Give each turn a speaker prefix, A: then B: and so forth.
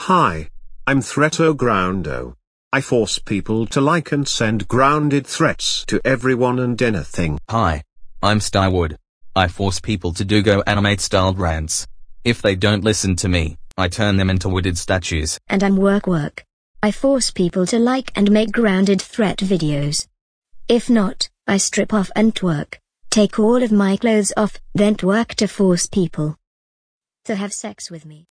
A: Hi, I'm Threato Groundo. I force people to like and send grounded threats to everyone and anything.
B: Hi, I'm Starwood. I force people to do GoAnimate styled rants. If they don't listen to me, I turn them into wooded statues.
C: And I'm Work. I force people to like and make grounded threat videos. If not, I strip off and twerk, take all of my clothes off, then twerk to force people to have sex with me.